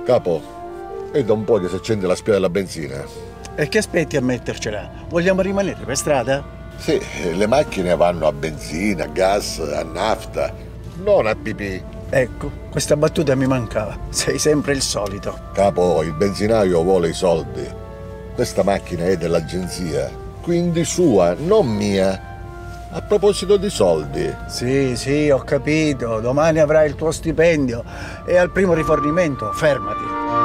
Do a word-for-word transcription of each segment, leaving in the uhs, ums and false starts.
Capo, è da un po' che si accende la spia della benzina. E che aspetti a mettercela? Vogliamo rimanere per strada? Sì, le macchine vanno a benzina, a gas, a nafta, non a pipì. Ecco, questa battuta mi mancava. Sei sempre il solito. Capo, il benzinaio vuole i soldi. Questa macchina è dell'agenzia, quindi sua, non mia. A proposito di soldi. Sì, sì, ho capito. Domani avrai il tuo stipendio e al primo rifornimento fermati.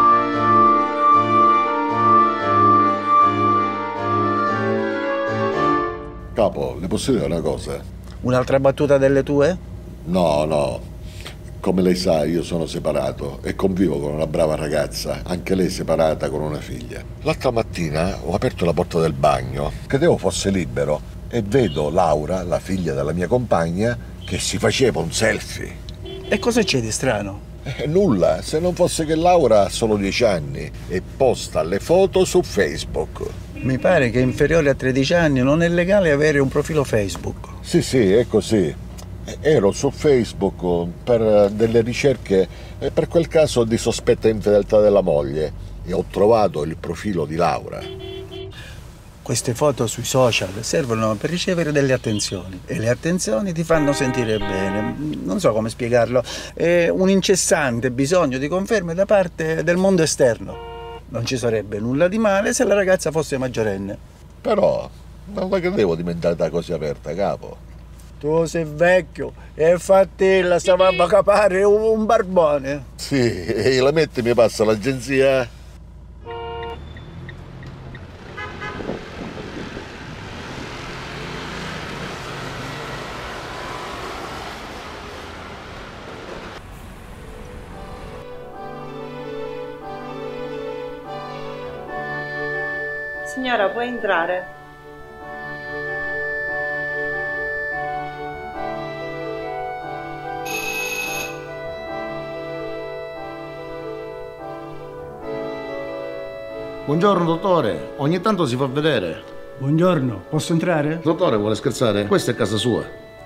Capo, le posso dire una cosa? Un'altra battuta delle tue? No, no. Come lei sa, io sono separato e convivo con una brava ragazza, anche lei separata con una figlia. L'altra mattina ho aperto la porta del bagno, credevo fosse libero, e vedo Laura, la figlia della mia compagna, che si faceva un selfie. E cosa c'è di strano? Eh, nulla, se non fosse che Laura ha solo dieci anni e posta le foto su Facebook. Mi pare che inferiore a tredici anni non è legale avere un profilo Facebook. Sì, sì, è così. Ero su Facebook per delle ricerche per quel caso di sospetta infedeltà della moglie e ho trovato il profilo di Laura. Queste foto sui social servono per ricevere delle attenzioni e le attenzioni ti fanno sentire bene. Non so come spiegarlo. È un incessante bisogno di conferme da parte del mondo esterno. Non ci sarebbe nulla di male se la ragazza fosse maggiorenne. Però non la credevo diventata così aperta, capo. Tu sei vecchio e infatti la stavamo a capare un barbone. Sì, e la metti mi passa l'agenzia. Signora, può entrare. Buongiorno dottore, ogni tanto si fa vedere. Buongiorno, posso entrare? Dottore, vuole scherzare? Questa è casa sua.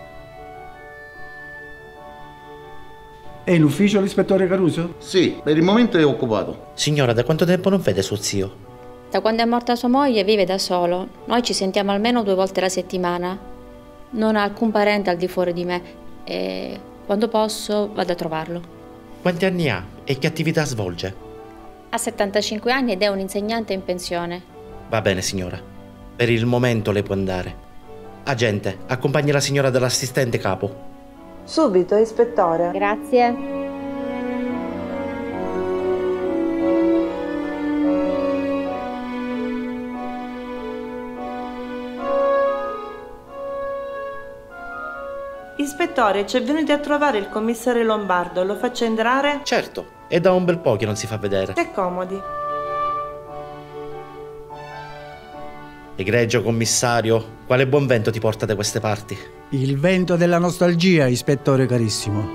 È in ufficio l'ispettore Caruso? Sì, per il momento è occupato. Signora, da quanto tempo non vede suo zio? Da quando è morta sua moglie vive da solo. Noi ci sentiamo almeno due volte alla settimana. Non ha alcun parente al di fuori di me e quando posso vado a trovarlo. Quanti anni ha e che attività svolge? Ha settantacinque anni ed è un insegnante in pensione. Va bene, signora. Per il momento lei può andare. Agente, accompagni la signora dall'assistente capo. Subito, ispettore. Grazie. Ispettore, ci è venuto a trovare il commissario Lombardo, lo faccio entrare? Certo, è da un bel po' che non si fa vedere. Che comodi. Egregio commissario, quale buon vento ti porta da queste parti? Il vento della nostalgia, ispettore carissimo.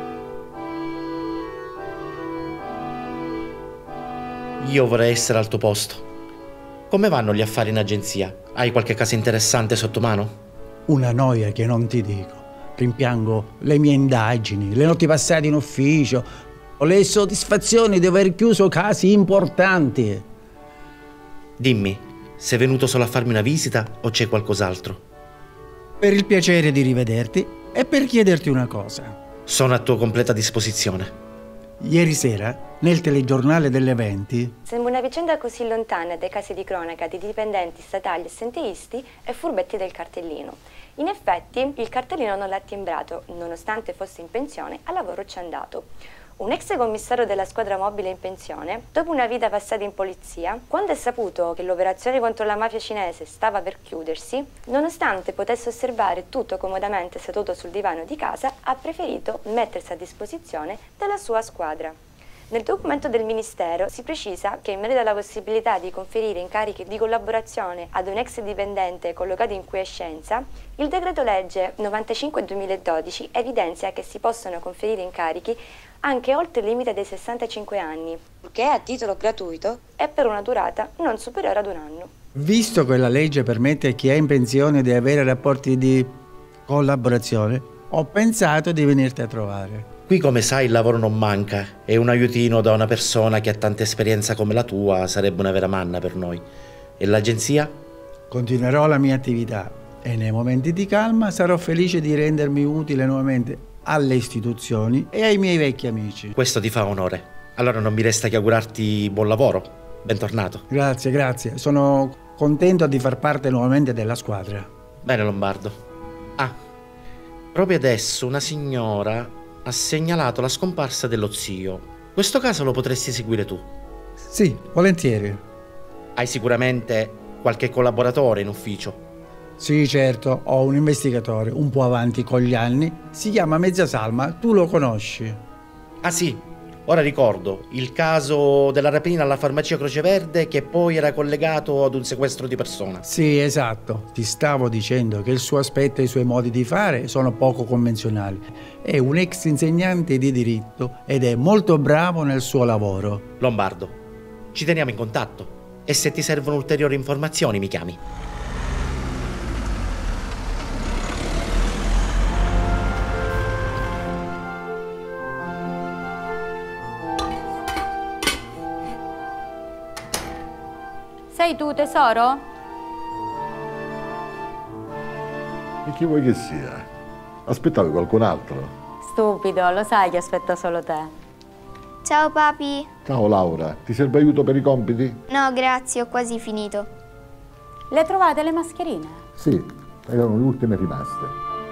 Io vorrei essere al tuo posto. Come vanno gli affari in agenzia? Hai qualche caso interessante sotto mano? Una noia che non ti dico. Rimpiango le mie indagini, le notti passate in ufficio, o le soddisfazioni di aver chiuso casi importanti. Dimmi, sei venuto solo a farmi una visita o c'è qualcos'altro? Per il piacere di rivederti e per chiederti una cosa. Sono a tua completa disposizione. Ieri sera, nel telegiornale delle venti... Sembra una vicenda così lontana dai casi di cronaca di dipendenti statali e senteisti e furbetti del cartellino. In effetti, il cartellino non l'ha timbrato, nonostante fosse in pensione, a lavoro ci è andato. Un ex commissario della squadra mobile in pensione, dopo una vita passata in polizia, quando è saputo che l'operazione contro la mafia cinese stava per chiudersi, nonostante potesse osservare tutto comodamente seduto sul divano di casa, ha preferito mettersi a disposizione della sua squadra. Nel documento del Ministero si precisa che in merito alla possibilità di conferire incarichi di collaborazione ad un ex dipendente collocato in quiescenza, il decreto legge novantacinque duemiladodici evidenzia che si possono conferire incarichi anche oltre il limite dei sessantacinque anni, purché a titolo gratuito e per una durata non superiore ad un anno. Visto che la legge permette a chi è in pensione di avere rapporti di collaborazione, ho pensato di venirti a trovare. Qui, come sai, il lavoro non manca e un aiutino da una persona che ha tanta esperienza come la tua sarebbe una vera manna per noi. E l'agenzia? Continuerò la mia attività e nei momenti di calma sarò felice di rendermi utile nuovamente alle istituzioni e ai miei vecchi amici. Questo ti fa onore. Allora non mi resta che augurarti buon lavoro. Bentornato. Grazie, grazie. Sono contento di far parte nuovamente della squadra. Bene, Lombardo. Ah, proprio adesso una signora ha segnalato la scomparsa dello zio. Questo caso lo potresti seguire tu? Sì, volentieri. Hai sicuramente qualche collaboratore in ufficio? Sì, certo, ho un investigatore un po' avanti con gli anni, si chiama Mezzasalma, tu lo conosci? Ah sì, ora ricordo, il caso della rapina alla farmacia Croce Verde che poi era collegato ad un sequestro di persona. Sì, esatto, ti stavo dicendo che il suo aspetto e i suoi modi di fare sono poco convenzionali. È un ex insegnante di diritto ed è molto bravo nel suo lavoro. Lombardo, ci teniamo in contatto e se ti servono ulteriori informazioni mi chiami. Sei tu, tesoro? E chi vuoi che sia? Aspettavi qualcun altro? Stupido, lo sai che aspetta solo te. Ciao papi. Ciao Laura, ti serve aiuto per i compiti? No, grazie, ho quasi finito. Le trovate le mascherine? Sì, erano le ultime rimaste.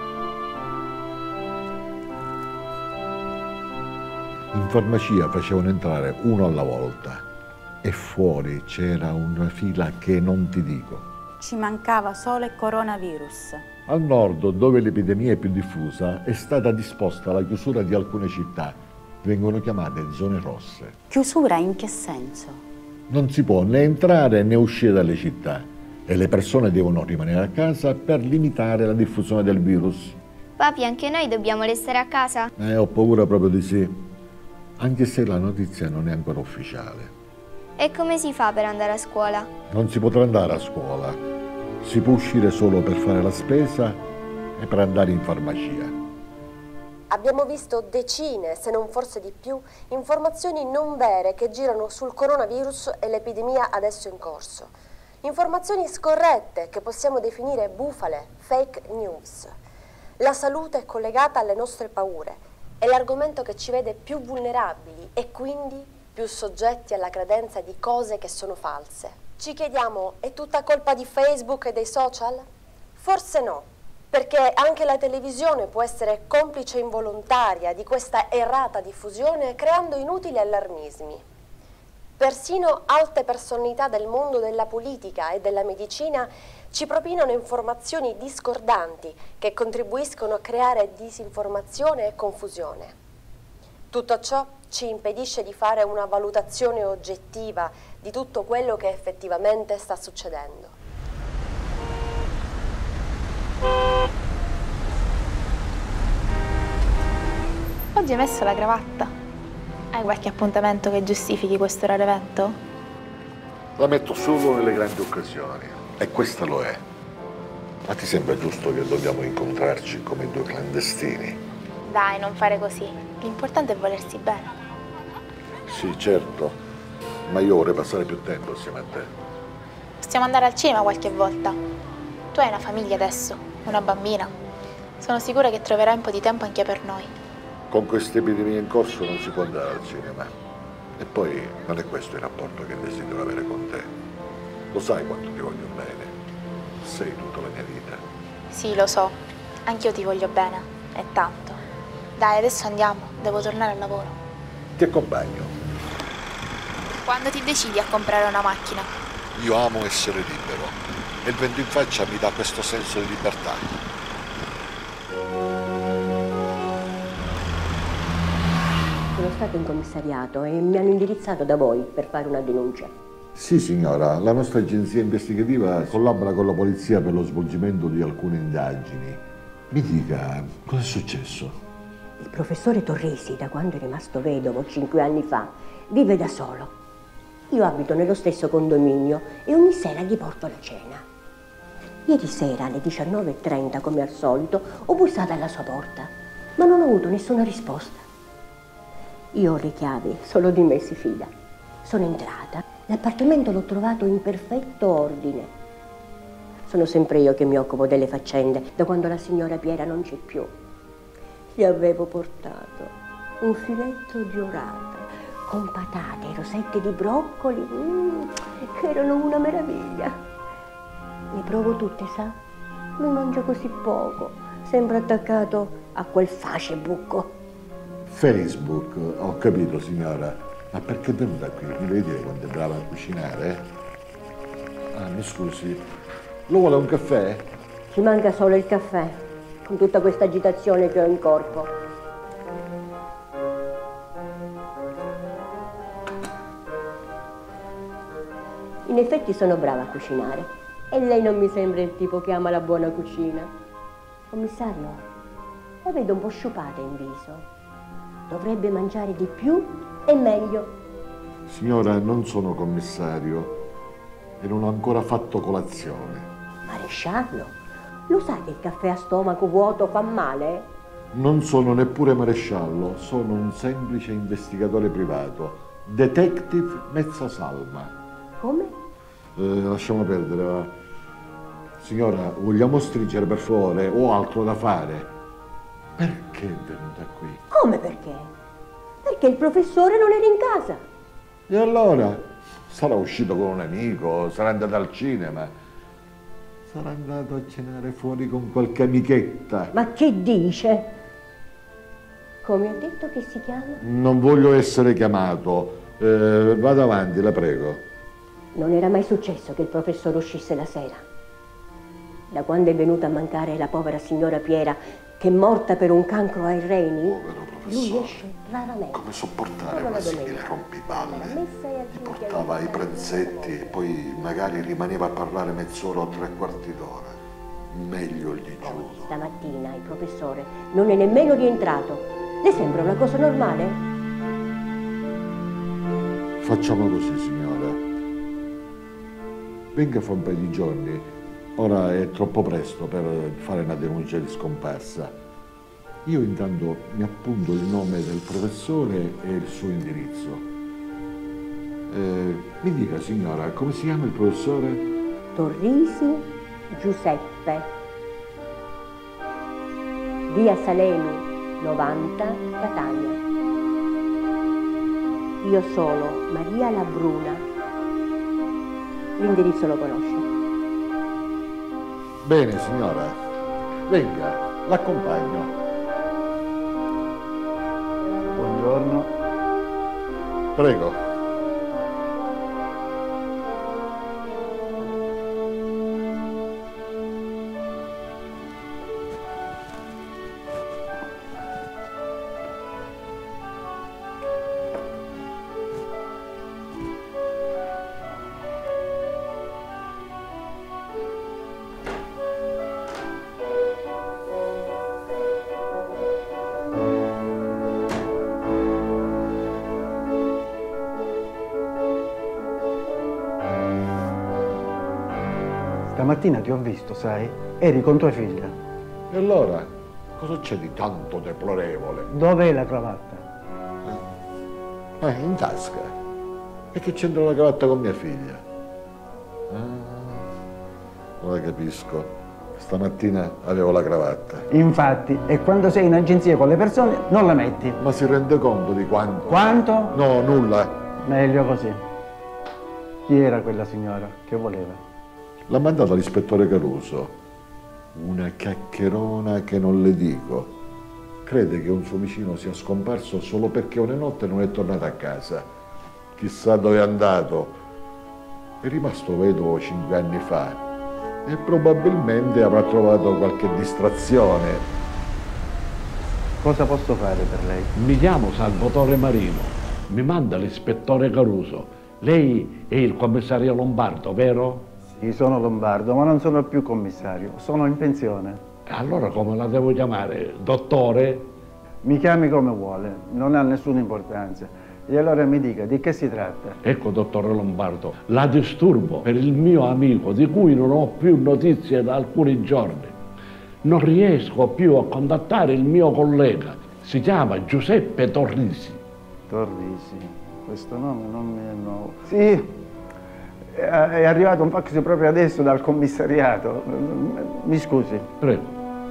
In farmacia facevano entrare uno alla volta e fuori c'era una fila che non ti dico. Ci mancava solo il coronavirus. Al nord, dove l'epidemia è più diffusa, è stata disposta la chiusura di alcune città. Vengono chiamate zone rosse. Chiusura in che senso? Non si può né entrare né uscire dalle città e le persone devono rimanere a casa per limitare la diffusione del virus. Papi, anche noi dobbiamo restare a casa? Eh, ho paura proprio di sì, anche se la notizia non è ancora ufficiale. E come si fa per andare a scuola? Non si potrà andare a scuola, si può uscire solo per fare la spesa e per andare in farmacia. Abbiamo visto decine, se non forse di più, informazioni non vere che girano sul coronavirus e l'epidemia adesso in corso. Informazioni scorrette che possiamo definire bufale, fake news. La salute è collegata alle nostre paure, è l'argomento che ci vede più vulnerabili e quindi più soggetti alla credenza di cose che sono false. Ci chiediamo, è tutta colpa di Facebook e dei social? Forse no, perché anche la televisione può essere complice involontaria di questa errata diffusione creando inutili allarmismi. Persino alte personalità del mondo della politica e della medicina ci propinano informazioni discordanti che contribuiscono a creare disinformazione e confusione. Tutto ciò ci impedisce di fare una valutazione oggettiva di tutto quello che effettivamente sta succedendo. Oggi hai messo la cravatta? Hai qualche appuntamento che giustifichi questo raro evento? La metto solo nelle grandi occasioni e questa lo è. Ma ti sembra giusto che dobbiamo incontrarci come due clandestini? Dai, non fare così. L'importante è volersi bene. Sì, certo, ma io vorrei passare più tempo assieme a te. Possiamo andare al cinema qualche volta. Tu hai una famiglia adesso, una bambina. Sono sicura che troverai un po' di tempo anche per noi. Con questa epidemia in corso non si può andare al cinema. E poi non è questo il rapporto che desidero avere con te. Lo sai quanto ti voglio bene. Sei tutta la mia vita. Sì, lo so. Anch'io ti voglio bene. E tanto. Dai, adesso andiamo. Devo tornare al lavoro. Ti accompagno. Quando ti decidi a comprare una macchina? Io amo essere libero e il vento in faccia mi dà questo senso di libertà. Sono stato in commissariato e mi hanno indirizzato da voi per fare una denuncia. Sì, signora, la nostra agenzia investigativa collabora con la polizia per lo svolgimento di alcune indagini. Mi dica, cosa è successo? Il professore Torresi, da quando è rimasto vedovo cinque anni fa, vive da solo. Io abito nello stesso condominio e ogni sera gli porto la cena. Ieri sera alle diciannove e trenta, come al solito, ho bussato alla sua porta, ma non ho avuto nessuna risposta. Io ho le chiavi, solo di me si fida. Sono entrata, l'appartamento l'ho trovato in perfetto ordine. Sono sempre io che mi occupo delle faccende, da quando la signora Piera non c'è più. Gli avevo portato un filetto di orata, con patate e rosette di broccoli, mm, che erano una meraviglia. Le provo tutte, sa? Lui mangia così poco, sembra attaccato a quel Facebook. Facebook, ho capito signora, ma perché è venuta qui? Mi devi dire quando è brava a cucinare? Ah, mi scusi, lo vuole un caffè? Ci manca solo il caffè, con tutta questa agitazione che ho in corpo. In effetti sono brava a cucinare e lei non mi sembra il tipo che ama la buona cucina. Commissario, la vedo un po' sciupata in viso. Dovrebbe mangiare di più e meglio. Signora, non sono commissario e non ho ancora fatto colazione. Maresciallo, lo sa che il caffè a stomaco vuoto fa male? Non sono neppure maresciallo, sono un semplice investigatore privato. Detective Mezzasalma. Come? Eh, lasciamo perdere, va. Signora, vogliamo stringere per favore? Ho altro da fare. Perché è venuta qui? Come perché? Perché il professore non era in casa. E allora? Sarà uscito con un amico, sarà andato al cinema, sarà andato a cenare fuori con qualche amichetta. Ma che dice? Come ha detto che si chiama? Non voglio essere chiamato. Eh, vado avanti, la prego. Non era mai successo che il professore uscisse la sera. Da quando è venuta a mancare la povera signora Piera, che è morta per un cancro ai reni, lui esce raramente. Come sopportare una simile rompipalle? Gli portava i pranzetti e poi magari rimaneva a parlare mezz'ora o tre quarti d'ora. Meglio gli giuro. Stamattina il professore non è nemmeno rientrato. Le sembra una cosa normale? Facciamo così, signora. Venga fra un paio di giorni. Ora è troppo presto per fare una denuncia di scomparsa. Io intanto mi appunto il nome del professore e il suo indirizzo. Eh, mi dica, signora, come si chiama il professore? Torrisi Giuseppe. Via Salemi, novanta, Catania. Io sono Maria Labruna. L'indirizzo lo conosce. Bene, signora. Venga, l'accompagno. Buongiorno. Prego. Stamattina ti ho visto, sai? Eri con tua figlia. E allora? Cosa c'è di tanto deplorevole? Dov'è la cravatta? Eh, in tasca. E che c'entra la cravatta con mia figlia? Ah, ora capisco. Stamattina avevo la cravatta. Infatti, e quando sei in agenzia con le persone non la metti. Ma si rende conto di quanto? Quanto? No, nulla. Meglio così. Chi era quella signora? Che voleva? L'ha mandata l'ispettore Caruso. Una chiacchierona che non le dico. Crede che un suo vicino sia scomparso solo perché una notte non è tornato a casa. Chissà dove è andato. È rimasto vedovo cinque anni fa e probabilmente avrà trovato qualche distrazione. Cosa posso fare per lei? Mi chiamo Salvatore Marino. Mi manda l'ispettore Caruso. Lei è il commissario Lombardo, vero? Sì, sono Lombardo, ma non sono più commissario, sono in pensione. Allora come la devo chiamare? Dottore? Mi chiami come vuole, non ha nessuna importanza. E allora mi dica, di che si tratta? Ecco, dottore Lombardo, la disturbo per il mio amico di cui non ho più notizie da alcuni giorni. Non riesco più a contattare il mio collega, si chiama Giuseppe Torrisi. Torrisi, questo nome non mi è nuovo. Sì, è arrivato un fax proprio adesso dal commissariato. Mi scusi. Prego.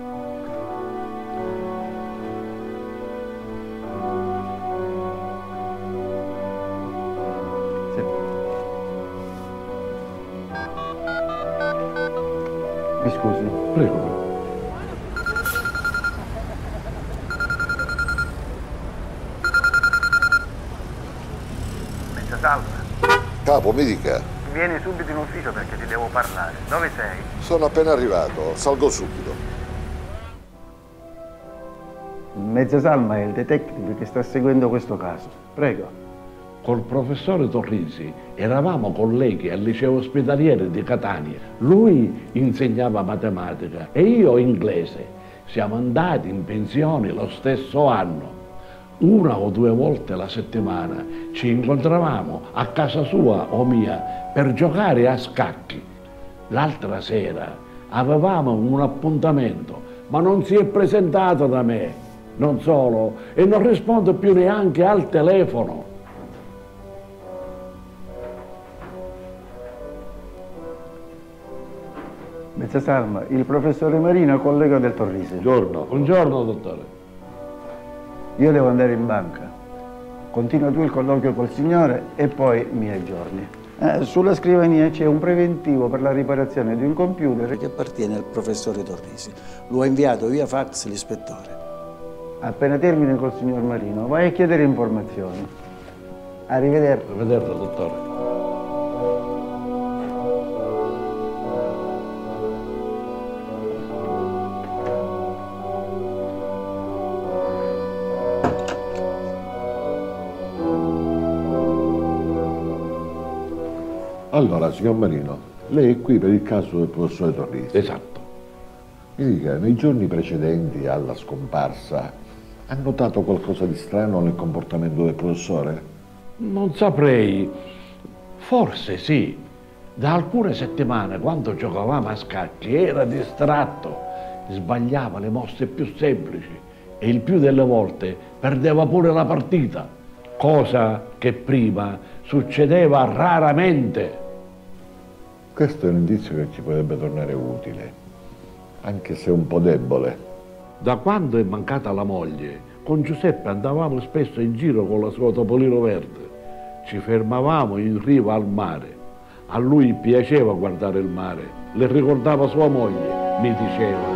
Sì. Mi scusi. Prego. Salve. Capo, mi dica. Vieni subito in ufficio perché ti devo parlare. Dove sei? Sono appena arrivato, salgo subito. Mezza Salma è il detective che sta seguendo questo caso. Prego. Col professore Torrisi eravamo colleghi al liceo ospedaliere di Catania. Lui insegnava matematica e io inglese. Siamo andati in pensione lo stesso anno. Una o due volte alla settimana ci incontravamo a casa sua o mia per giocare a scacchi. L'altra sera avevamo un appuntamento, ma non si è presentato da me. Non solo, e non risponde più neanche al telefono. Mezza Salma, il professore Marino, collega del Torrisi. Buongiorno. Buongiorno, dottore. Io devo andare in banca. Continua tu il colloquio col signore e poi mi aggiorni. Eh, sulla scrivania c'è un preventivo per la riparazione di un computer che appartiene al professore Torrisi. Lo ha inviato via fax l'ispettore. Appena termini col signor Marino, vai a chiedere informazioni. Arrivederci. Arrivederci, dottore. Allora, signor Marino, lei è qui per il caso del professore Torrisi. Esatto. Mi dica, nei giorni precedenti alla scomparsa, ha notato qualcosa di strano nel comportamento del professore? Non saprei. Forse sì. Da alcune settimane, quando giocavamo a scacchi, era distratto, sbagliava le mosse più semplici e il più delle volte perdeva pure la partita, cosa che prima succedeva raramente. Questo è un indizio che ci potrebbe tornare utile, anche se un po' debole. Da quando è mancata la moglie, con Giuseppe andavamo spesso in giro con la sua Topolino verde. Ci fermavamo in riva al mare. A lui piaceva guardare il mare, le ricordava sua moglie, mi diceva.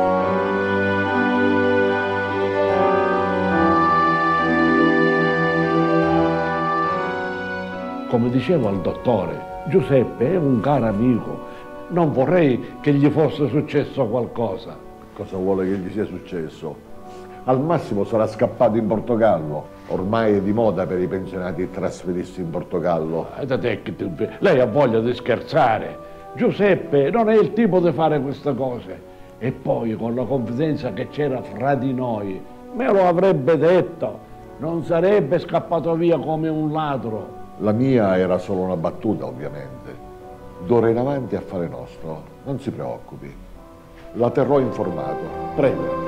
Come diceva il dottore, Giuseppe è un caro amico. Non vorrei che gli fosse successo qualcosa. Cosa vuole che gli sia successo? Al massimo sarà scappato in Portogallo. Ormai è di moda per i pensionati trasferirsi in Portogallo. Lei ha voglia di scherzare. Giuseppe non è il tipo di fare queste cose. E poi con la confidenza che c'era fra di noi, me lo avrebbe detto. Non sarebbe scappato via come un ladro. La mia era solo una battuta, ovviamente. D'ora in avanti è affare nostro, non si preoccupi. La terrò informato. Prego.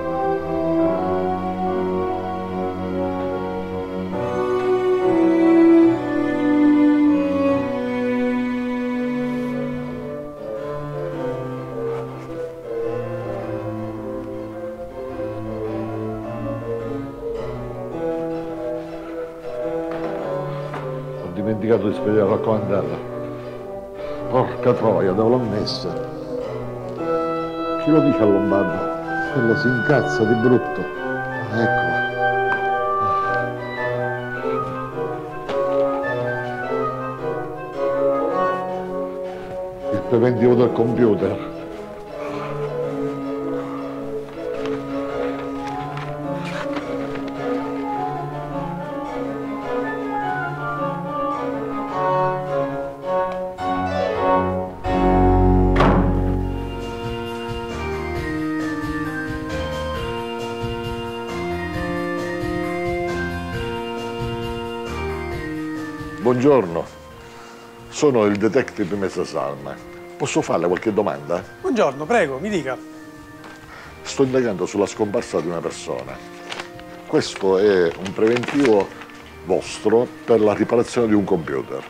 Ho dimenticato di spedire la raccomandata. Porca troia, dove l'ho messa? Chi lo dice a Lombardo? Quello si incazza di brutto. Eccola. Il preventivo del computer. Buongiorno, sono il detective Mezza Salma. Posso farle qualche domanda? Buongiorno, prego, mi dica. Sto indagando sulla scomparsa di una persona. Questo è un preventivo vostro per la riparazione di un computer.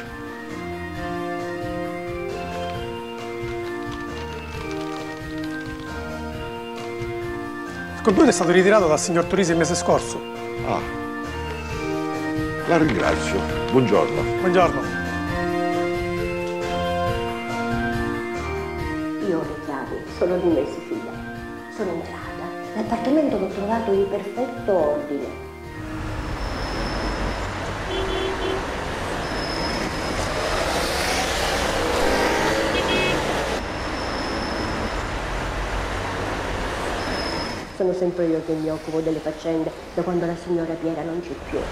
Il computer è stato ritirato dal signor Torrisi il mese scorso. Ah, la ringrazio. Buongiorno. Buongiorno. Io ho le chiavi, sono rimessi, figlia. Sono entrata. L'appartamento l'ho trovato in perfetto ordine. Sono sempre io che mi occupo delle faccende da quando la signora Piera non c'è più.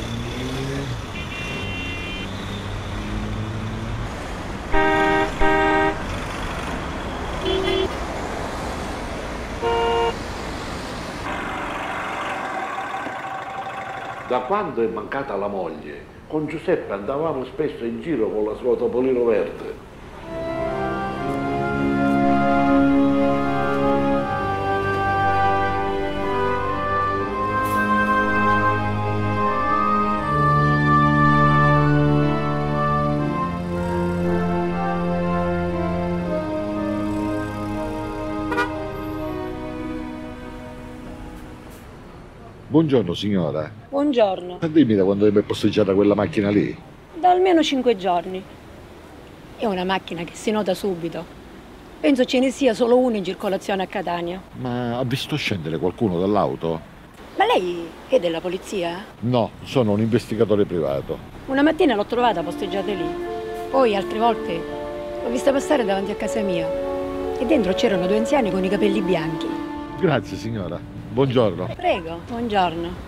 Da quando è mancata la moglie, con Giuseppe andavamo spesso in giro con la sua Topolino verde. Buongiorno signora. Buongiorno. Dimmi da quando è posteggiata quella macchina lì? Da almeno cinque giorni. È una macchina che si nota subito. Penso ce ne sia solo una in circolazione a Catania. Ma ha visto scendere qualcuno dall'auto? Ma lei è della polizia? No, sono un investigatore privato. Una mattina l'ho trovata posteggiata lì. Poi altre volte l'ho vista passare davanti a casa mia. E dentro c'erano due anziani con i capelli bianchi. Grazie signora. Buongiorno. Prego, buongiorno.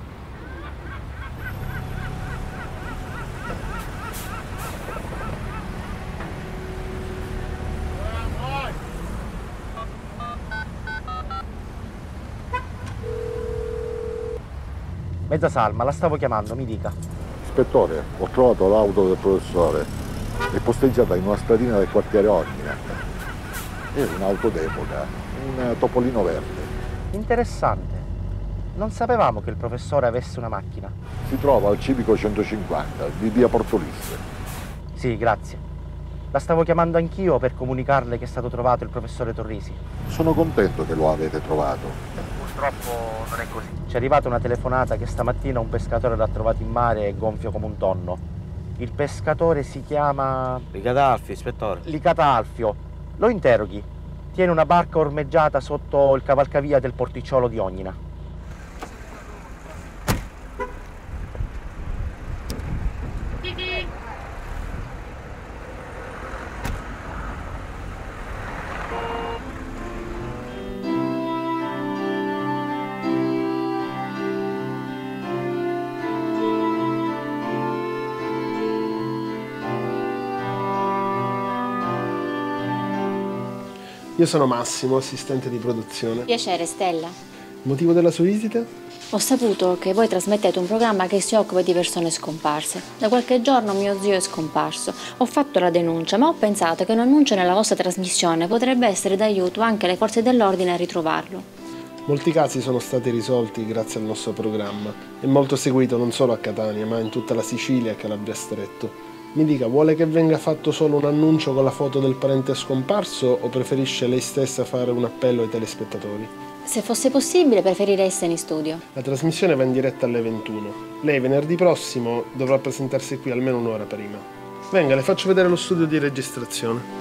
Mezza salma, la stavo chiamando, mi dica. Ispettore, ho trovato l'auto del professore. È posteggiata in una stradina del quartiere Ordine. È un'auto d'epoca, un Topolino verde. Interessante. Non sapevamo che il professore avesse una macchina. Si trova al civico centocinquanta di via Portolisse. Sì, grazie. La stavo chiamando anch'io per comunicarle che è stato trovato il professore Torrisi. Sono contento che lo avete trovato. Purtroppo non è così. Ci è arrivata una telefonata che stamattina un pescatore l'ha trovato in mare e gonfio come un tonno. Il pescatore si chiama... Licatalfio, ispettore. Licatalfio. Lo interroghi. Tiene una barca ormeggiata sotto il cavalcavia del porticciolo di Ognina. Io sono Massimo, assistente di produzione. Piacere, Stella. Motivo della sua visita? Ho saputo che voi trasmettete un programma che si occupa di persone scomparse. Da qualche giorno mio zio è scomparso. Ho fatto la denuncia, ma ho pensato che un annuncio nella vostra trasmissione potrebbe essere d'aiuto anche alle forze dell'ordine a ritrovarlo. Molti casi sono stati risolti grazie al nostro programma. È molto seguito non solo a Catania, ma in tutta la Sicilia e Calabria Stretto. Mi dica, vuole che venga fatto solo un annuncio con la foto del parente scomparso o preferisce lei stessa fare un appello ai telespettatori? Se fosse possibile, preferirei essere in studio. La trasmissione va in diretta alle ventuno. Lei venerdì prossimo dovrà presentarsi qui almeno un'ora prima. Venga, le faccio vedere lo studio di registrazione.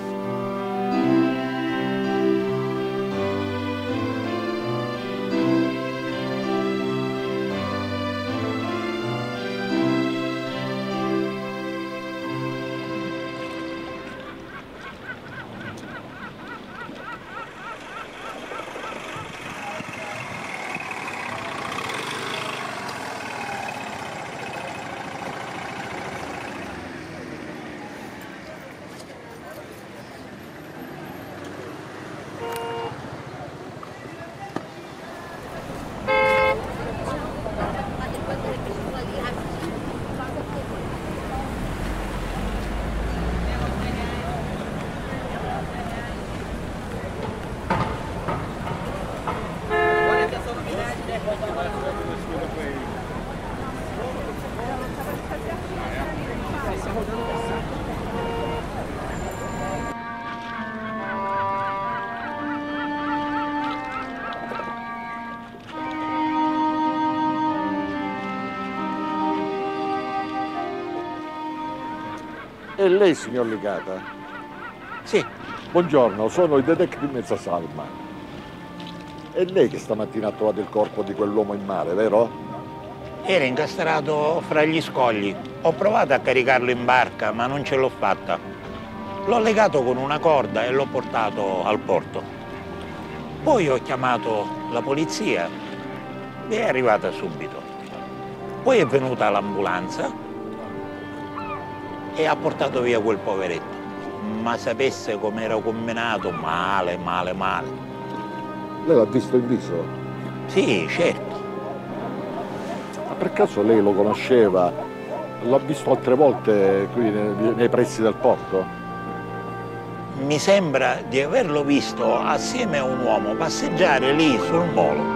È lei, signor Licata? Sì. Buongiorno, sono il detective Mezzasalma. È lei che stamattina ha trovato il corpo di quell'uomo in mare, vero? Era incastrato fra gli scogli. Ho provato a caricarlo in barca, ma non ce l'ho fatta. L'ho legato con una corda e l'ho portato al porto. Poi ho chiamato la polizia e è arrivata subito. Poi è venuta l'ambulanza e ha portato via quel poveretto. Ma sapesse com'era combinato, male, male, male. Lei l'ha visto in viso? Sì, certo. Ma per caso lei lo conosceva? L'ha visto altre volte qui nei, nei pressi del porto? Mi sembra di averlo visto assieme a un uomo passeggiare lì sul molo.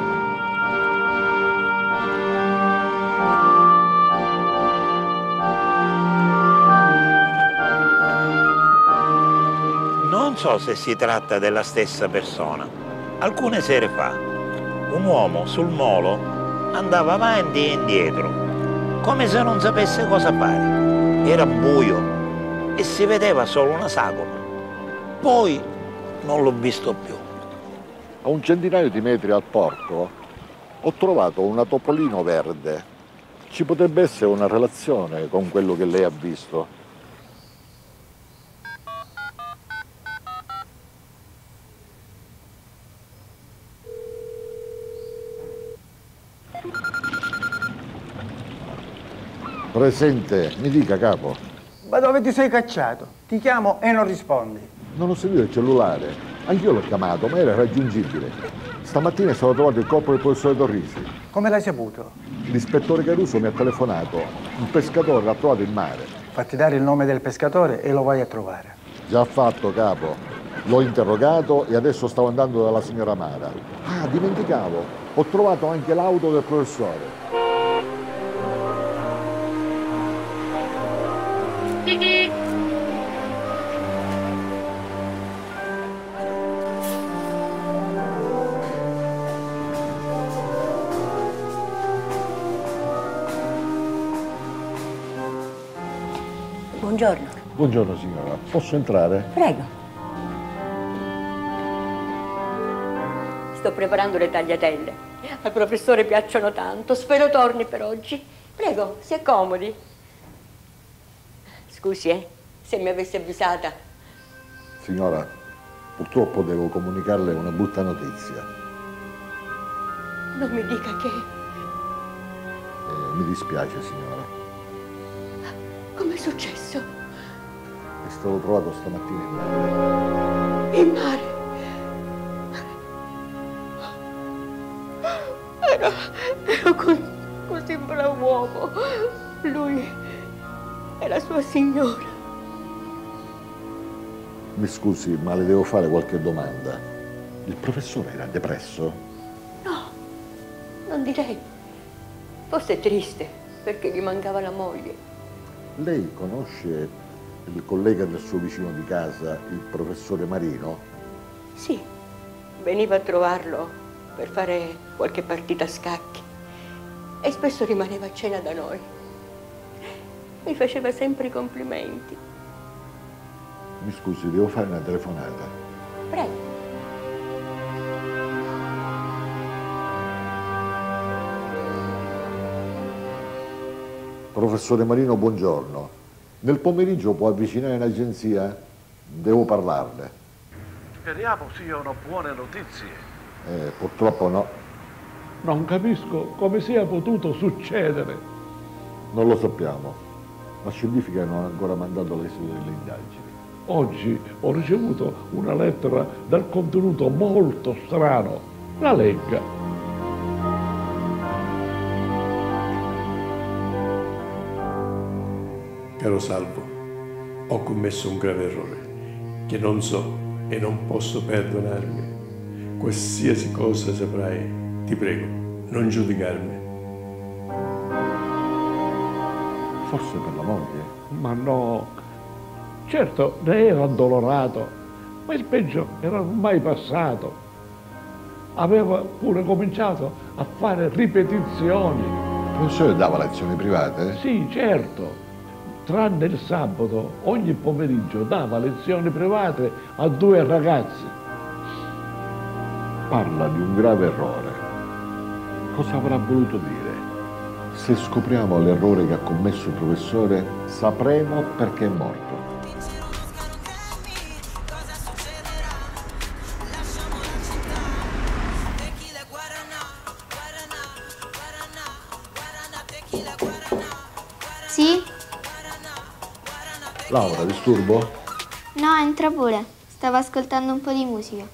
Non so se si tratta della stessa persona. Alcune sere fa, un uomo sul molo andava avanti e indietro, come se non sapesse cosa fare. Era buio e si vedeva solo una sagoma. Poi non l'ho visto più. A un centinaio di metri al porto ho trovato una topolino verde. Ci potrebbe essere una relazione con quello che lei ha visto. Presente, mi dica, capo. Ma dove ti sei cacciato? Ti chiamo e non rispondi. Non ho seguito il cellulare. Anch'io l'ho chiamato, ma era irraggiungibile. Stamattina è stato trovato il corpo del professore Torrisi. Come l'hai saputo? L'ispettore Caruso mi ha telefonato. Un pescatore l'ha trovato in mare. Fatti dare il nome del pescatore e lo vai a trovare. Già fatto, capo. L'ho interrogato e adesso stavo andando dalla signora Mara. Ah, dimenticavo. Ho trovato anche l'auto del professore. Buongiorno. Buongiorno signora, posso entrare? Prego. Sto preparando le tagliatelle. Al professore piacciono tanto, spero torni per oggi. Prego, si accomodi. Scusi, eh, se mi avessi avvisata. Signora, purtroppo devo comunicarle una brutta notizia. Non mi dica che... Eh, mi dispiace signora. Com'è successo? È stato trovato stamattina in mare. In mare? Era, era con, così un bravo uomo. Lui è la sua signora. Mi scusi, ma le devo fare qualche domanda. Il professore era depresso? No, non direi. Forse triste, perché gli mancava la moglie. Lei conosce il collega del suo vicino di casa, il professore Marino? Sì, veniva a trovarlo per fare qualche partita a scacchi e spesso rimaneva a cena da noi. Mi faceva sempre i complimenti. Mi scusi, devo fare una telefonata. Prego. Professore Marino, buongiorno. Nel pomeriggio può avvicinare in agenzia? Devo parlarle. Speriamo siano buone notizie. Eh, purtroppo no. Non capisco come sia potuto succedere. Non lo sappiamo. La scientifica non ha ancora mandato l'esito delle indagini. Oggi ho ricevuto una lettera dal contenuto molto strano. La legga. Caro Salvo, ho commesso un grave errore che non so e non posso perdonarmi. Qualsiasi cosa saprai, ti prego, non giudicarmi. Forse per la moglie? Ma no, certo ne ero addolorato, ma il peggio era ormai passato. Aveva pure cominciato a fare ripetizioni. Il professore dava lezioni private? Sì, certo. tranne il sabato, ogni pomeriggio dava lezioni private a due ragazzi. Parla di un grave errore. Cosa avrà voluto dire? Se scopriamo l'errore che ha commesso il professore, sapremo perché è morto. Sì? Laura, disturbo? No, entra pure. Stavo ascoltando un po' di musica.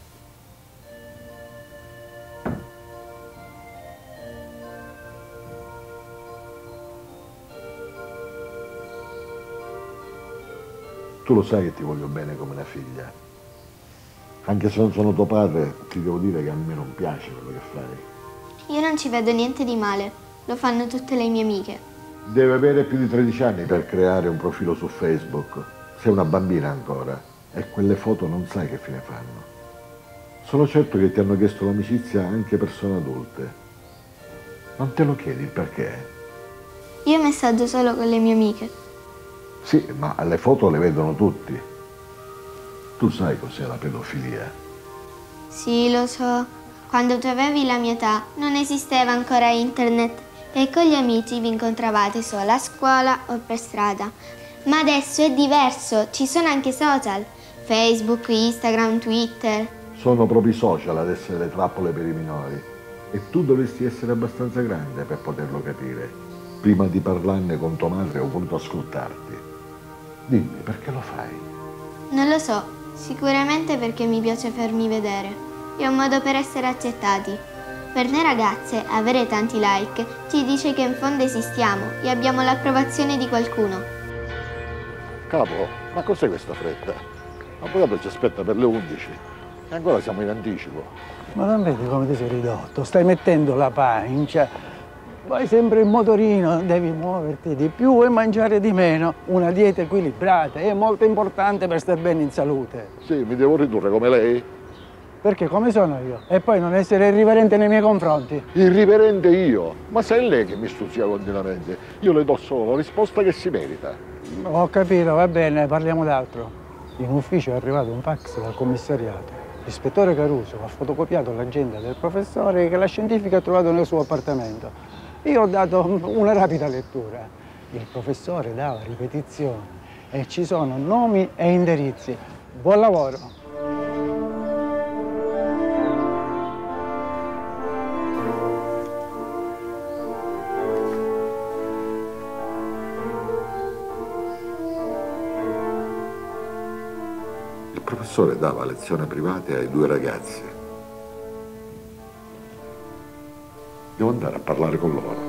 Tu lo sai che ti voglio bene come una figlia. Anche se non sono tuo padre, ti devo dire che a me non piace quello che fai. Io non ci vedo niente di male. Lo fanno tutte le mie amiche. Deve avere più di tredici anni per creare un profilo su Facebook. Sei una bambina ancora e quelle foto non sai che fine fanno. Sono certo che ti hanno chiesto l'amicizia anche persone adulte. Non te lo chiedi il perché? Io messaggio solo con le mie amiche. Sì, ma le foto le vedono tutti. Tu sai cos'è la pedofilia? Sì, lo so. Quando tu avevi la mia età non esisteva ancora internet e con gli amici vi incontravate solo a scuola o per strada. Ma adesso è diverso, ci sono anche social. Facebook, Instagram, Twitter. Sono proprio i social ad essere le trappole per i minori. E tu dovresti essere abbastanza grande per poterlo capire. Prima di parlarne con tua madre ho voluto ascoltarti. Dimmi, perché lo fai? Non lo so, sicuramente perché mi piace farmi vedere. È un modo per essere accettati. Per noi ragazze, avere tanti like ci dice che in fondo esistiamo e abbiamo l'approvazione di qualcuno. Capo, ma cos'è questa fretta? L'avvocato ci aspetta per le undici e ancora siamo in anticipo. Ma non vedi come ti sei ridotto? Stai mettendo la pancia, vai sempre in motorino, devi muoverti di più e mangiare di meno. Una dieta equilibrata è molto importante per stare bene in salute. Sì, mi devo ridurre come lei? Perché come sono io? E poi non essere irriverente nei miei confronti. Irriverente io? Ma se è lei che mi stuzzica continuamente, io le do solo la risposta che si merita. Ho capito, va bene, parliamo d'altro. In ufficio è arrivato un fax dal commissariato. L'ispettore Caruso ha fotocopiato l'agenda del professore che la scientifica ha trovato nel suo appartamento. Io ho dato una rapida lettura. Il professore dava ripetizioni e ci sono nomi e indirizzi. Buon lavoro! Il professore dava lezioni private ai due ragazzi. Devo andare a parlare con loro.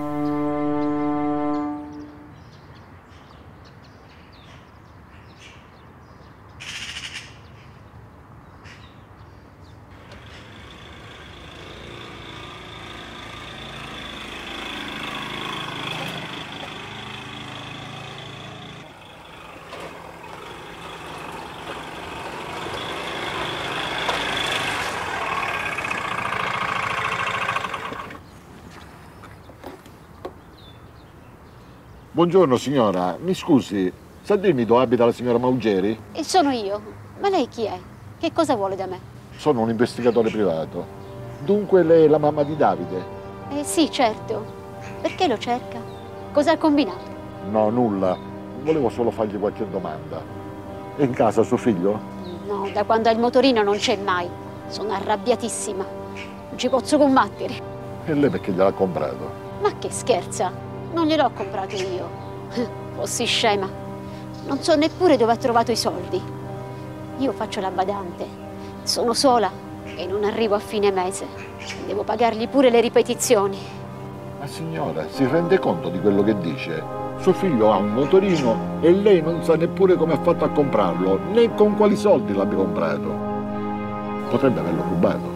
Buongiorno signora, mi scusi, sa dirmi dove abita la signora Maugeri? E sono io. Ma lei chi è? Che cosa vuole da me? Sono un investigatore privato. Dunque lei è la mamma di Davide? Eh sì, certo. Perché lo cerca? Cosa ha combinato? No, nulla. Volevo solo fargli qualche domanda. È in casa suo figlio? No, da quando ha il motorino non c'è mai. Sono arrabbiatissima. Non ci posso combattere. E lei perché gliel'ha comprato? Ma che scherza? Non gliel'ho comprato io. Fossi scema. Non so neppure dove ha trovato i soldi. Io faccio la badante. Sono sola e non arrivo a fine mese. Devo pagargli pure le ripetizioni. Ma signora, si rende conto di quello che dice? Suo figlio ha un motorino e lei non sa neppure come ha fatto a comprarlo, né con quali soldi l'abbia comprato. Potrebbe averlo rubato.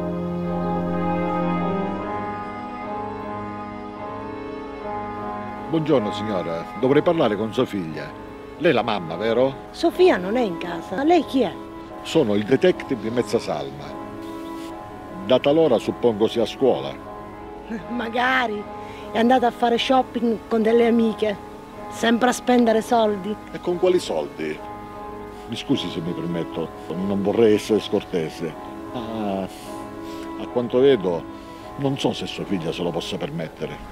Buongiorno signora, dovrei parlare con sua figlia. Lei è la mamma, vero? Sofia non è in casa. Lei chi è? Sono il detective di Mezzasalma. Da talora suppongo sia a scuola. Magari è andata a fare shopping con delle amiche. Sempre a spendere soldi. E con quali soldi? Mi scusi se mi permetto, non vorrei essere scortese, ma a quanto vedo non so se sua figlia se lo possa permettere.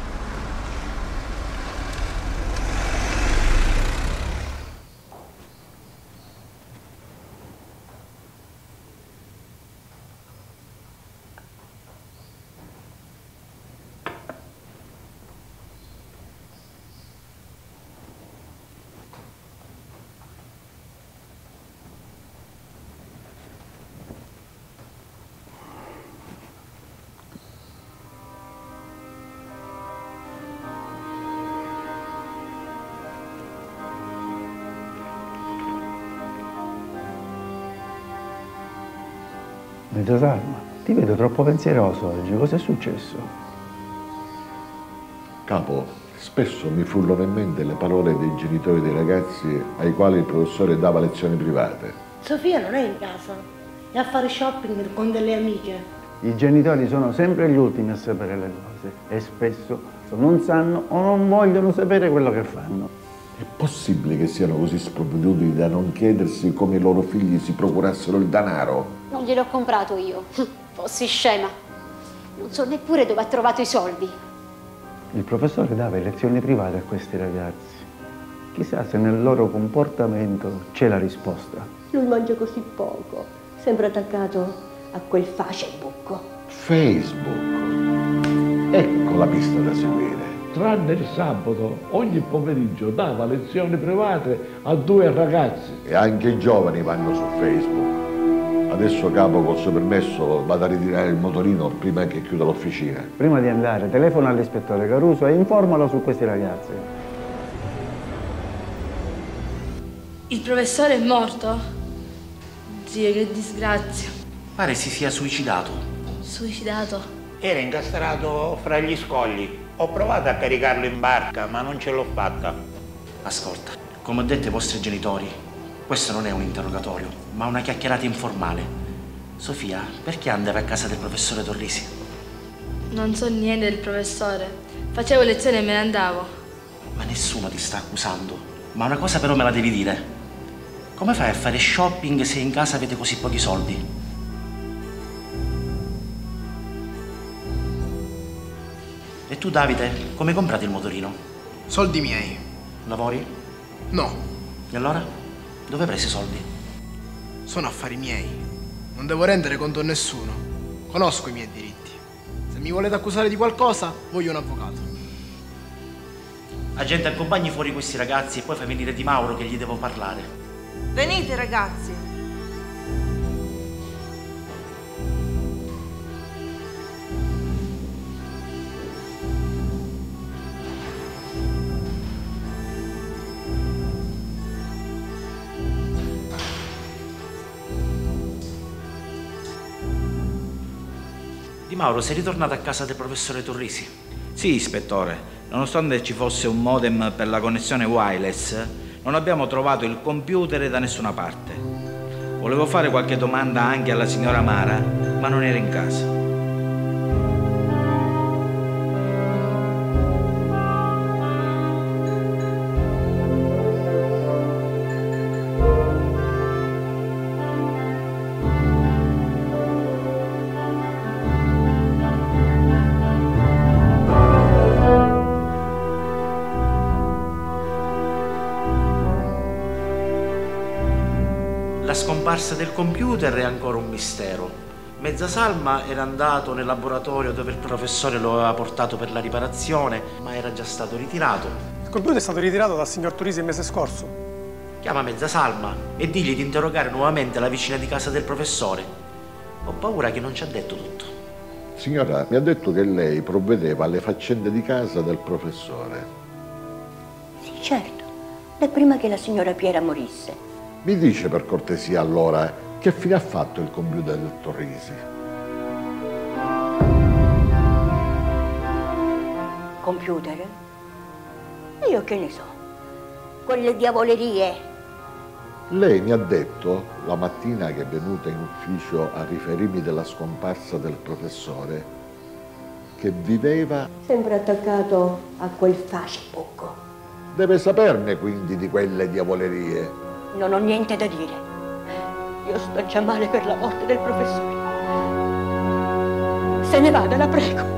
Mezza Salma, ti vedo troppo pensieroso oggi, cosa è successo? Capo, spesso mi frullono in mente le parole dei genitori dei ragazzi ai quali il professore dava lezioni private. Sofia non è in casa, è a fare shopping con delle amiche. I genitori sono sempre gli ultimi a sapere le cose e spesso non sanno o non vogliono sapere quello che fanno. È possibile che siano così sprovveduti da non chiedersi come i loro figli si procurassero il denaro? Non gliel'ho comprato io. Fossi scema. Non so neppure dove ha trovato i soldi. Il professore dava lezioni private a questi ragazzi. Chissà se nel loro comportamento c'è la risposta. Lui mangia così poco, sempre attaccato a quel Facebook. Facebook. Ecco la pista da seguire. Tranne il sabato, ogni pomeriggio dava lezioni private a due ragazzi. E anche i giovani vanno su Facebook. Adesso, capo, col suo permesso vado a ritirare il motorino prima che chiuda l'officina. Prima di andare, telefona all'ispettore Caruso e informalo su questi ragazzi. Il professore è morto? Dio, che disgrazia. Pare si sia suicidato. Suicidato? Era incastrato fra gli scogli. Ho provato a caricarlo in barca, ma non ce l'ho fatta. Ascolta, come ho detto ai vostri genitori, questo non è un interrogatorio, ma una chiacchierata informale. Sofia, perché andavi a casa del professore Torrisi? Non so niente del professore. Facevo lezione e me ne andavo. Ma nessuno ti sta accusando. Ma una cosa però me la devi dire. Come fai a fare shopping se in casa avete così pochi soldi? E tu, Davide, come hai comprato il motorino? Soldi miei. Lavori? No. E allora? Dove hai preso i soldi? Sono affari miei. Non devo rendere conto a nessuno. Conosco i miei diritti. Se mi volete accusare di qualcosa, voglio un avvocato. Agente, accompagni fuori questi ragazzi e poi fai venire Di Mauro che gli devo parlare. Venite, ragazzi. Di Mauro, sei ritornato a casa del professore Torrisi? Sì, ispettore. Nonostante ci fosse un modem per la connessione wireless, non abbiamo trovato il computer da nessuna parte. Volevo fare qualche domanda anche alla signora Mara, ma non era in casa. La scomparsa del computer è ancora un mistero. Mezza Salma era andato nel laboratorio dove il professore lo aveva portato per la riparazione, ma era già stato ritirato. Il computer è stato ritirato dal signor Torrisi il mese scorso. Chiama Mezza Salma e digli di interrogare nuovamente la vicina di casa del professore. Ho paura che non ci ha detto tutto. Signora, mi ha detto che lei provvedeva alle faccende di casa del professore. Sì, certo. Da prima che la signora Piera morisse. Mi dice per cortesia allora che fine ha fatto il computer del Torrisi? Computer? Io che ne so. Quelle diavolerie. Lei mi ha detto, la mattina che è venuta in ufficio a riferirmi della scomparsa del professore, che viveva... Sempre attaccato a quel Facebook. Deve saperne quindi di quelle diavolerie. Non ho niente da dire. Io sto già male per la morte del professore. Se ne vada, la prego.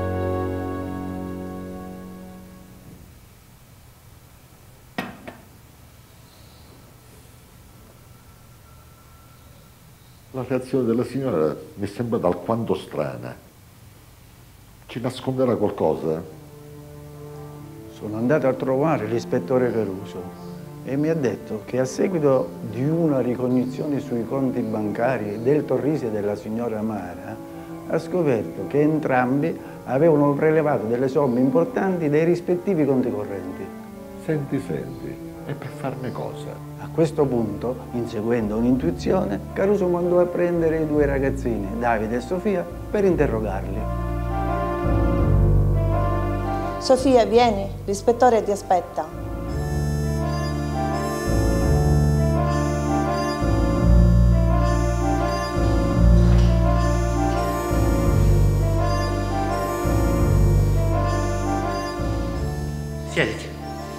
La reazione della signora mi è sembrata alquanto strana. Ci nasconderà qualcosa? Sono andato a trovare l'ispettore Caruso e mi ha detto che a seguito di una ricognizione sui conti bancari del Torrisi e della signora Mara ha scoperto che entrambi avevano prelevato delle somme importanti dai rispettivi conti correnti. Senti, senti, e per farne cosa? A questo punto, inseguendo un'intuizione, Caruso mandò a prendere i due ragazzini, Davide e Sofia, per interrogarli. Sofia, vieni, l'ispettore ti aspetta. Siediti.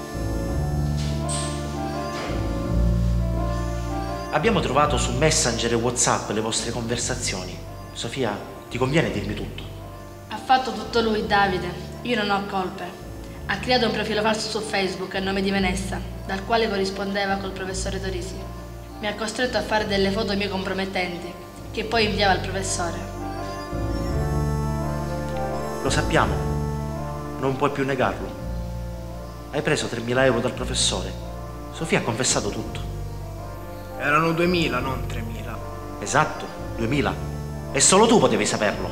Abbiamo trovato su Messenger e WhatsApp le vostre conversazioni. Sofia, ti conviene dirmi tutto? Ha fatto tutto lui, Davide. Io non ho colpe. Ha creato un profilo falso su Facebook a nome di Vanessa, dal quale corrispondeva col professore Torrisi. Mi ha costretto a fare delle foto mie compromettenti, che poi inviava al professore. Lo sappiamo. Non puoi più negarlo. Hai preso tremila euro dal professore. Sofia ha confessato tutto. Erano duemila, non tremila. Esatto, duemila. E solo tu potevi saperlo.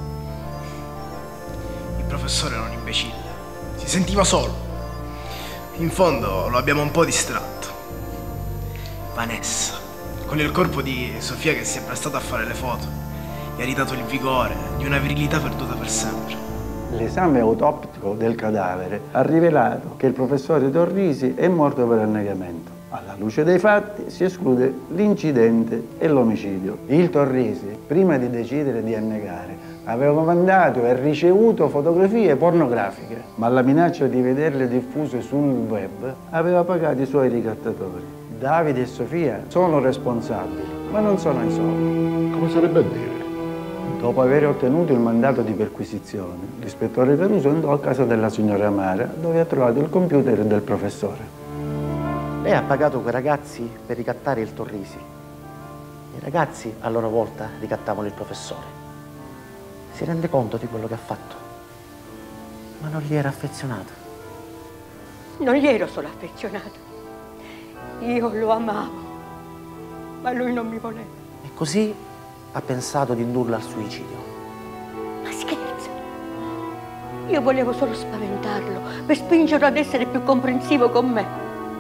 Il professore era un imbecille. Si sentiva solo. In fondo lo abbiamo un po' distratto. Vanessa, con il corpo di Sofia che si è prestata a fare le foto, gli ha ridato il vigore di una virilità perduta per sempre. L'esame autoptico del cadavere ha rivelato che il professore Torrisi è morto per annegamento. Alla luce dei fatti si esclude l'incidente e l'omicidio. Il Torrisi, prima di decidere di annegare, aveva mandato e ricevuto fotografie pornografiche, ma la minaccia di vederle diffuse sul web aveva pagato i suoi ricattatori. Davide e Sofia sono responsabili, ma non sono i soli. Come sarebbe a dire? Dopo aver ottenuto il mandato di perquisizione, l'ispettore Caruso andò a casa della signora Mara, dove ha trovato il computer del professore. Lei ha pagato quei ragazzi per ricattare il Torrisi. I ragazzi, a loro volta, ricattavano il professore. Si rende conto di quello che ha fatto? Ma non gli era affezionato. Non gli ero solo affezionato. Io lo amavo, ma lui non mi voleva. E così ha pensato di indurla al suicidio. Ma scherza! Io volevo solo spaventarlo, per spingerlo ad essere più comprensivo con me.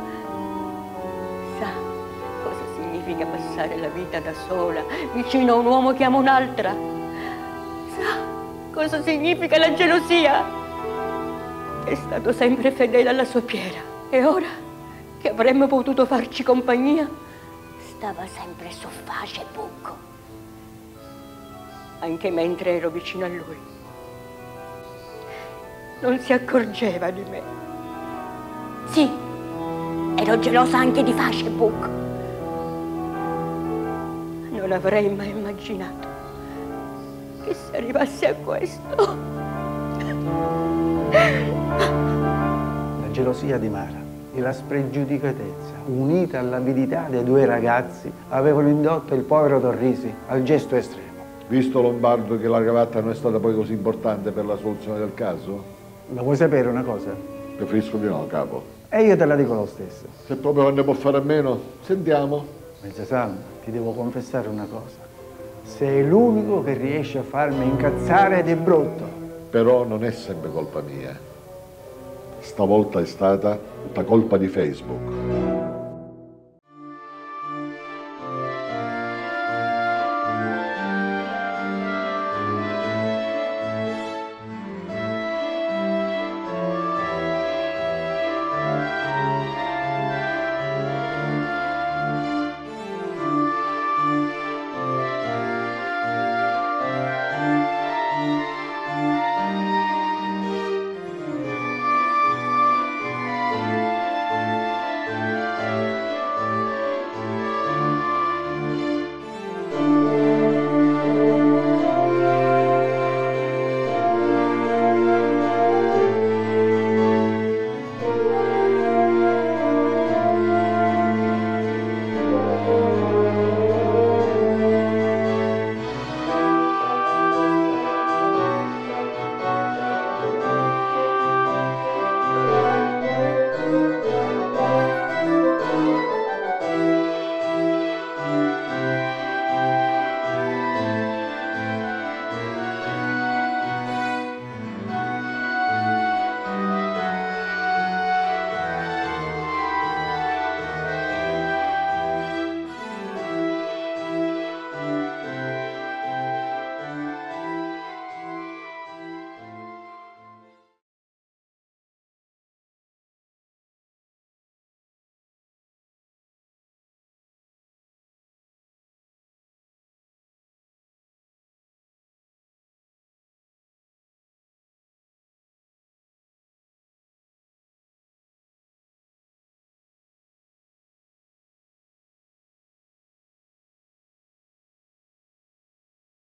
Sa cosa significa passare la vita da sola, vicino a un uomo che ama un'altra? Sa cosa significa la gelosia? È stato sempre fedele alla sua Piera. E ora che avremmo potuto farci compagnia, stava sempre su Facebook. Anche mentre ero vicino a lui. Non si accorgeva di me. Sì, ero gelosa anche di Facebook. Non avrei mai immaginato che si arrivasse a questo. La gelosia di Mara e la spregiudicatezza, unita all'avidità dei due ragazzi, avevano indotto il povero Torrisi al gesto estremo. Visto Lombardo che la cravatta non è stata poi così importante per la soluzione del caso? Ma vuoi sapere una cosa? Preferisco di no, capo. E io te la dico lo stesso. Se proprio non ne può fare a meno, sentiamo. Mezzasalma, ti devo confessare una cosa. Sei l'unico che riesce a farmi incazzare di brutto. Però non è sempre colpa mia. Stavolta è stata tutta colpa di Facebook.